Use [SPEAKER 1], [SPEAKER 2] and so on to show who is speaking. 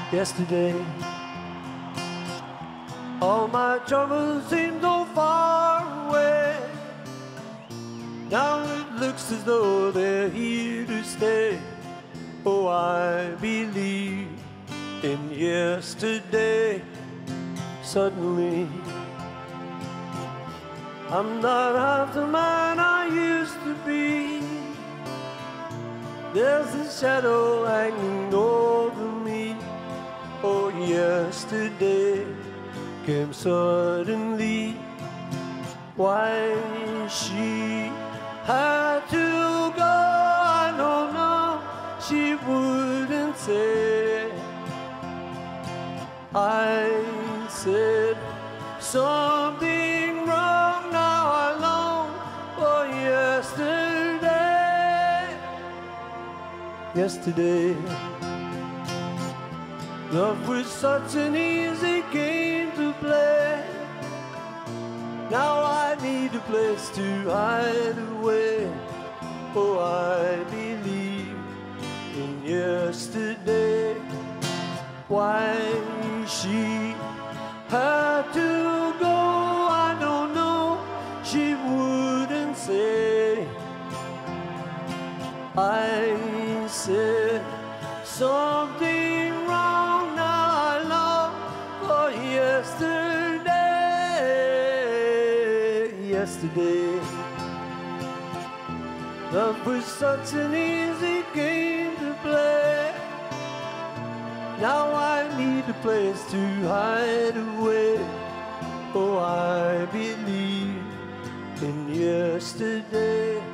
[SPEAKER 1] yesterday. All my troubles seem so far away. Now it looks as though they're here to stay. Oh, I believe in yesterday. Suddenly, I'm not half the man I used to be. There's a shadow hanging over me. Oh, yesterday came suddenly. Why she had to go, I don't know. She wouldn't say. I said something wrong. Now I long for yesterday. Yesterday, love was such an easy game to play. Now I need a place to hide away. Oh, I believe in yesterday. Why she had to go, I don't know. She wouldn't say. I said something wrong. Now I long for yesterday. Yesterday, love was such an easy game to play. Now I need a place to hide away. Oh, I believe in yesterday.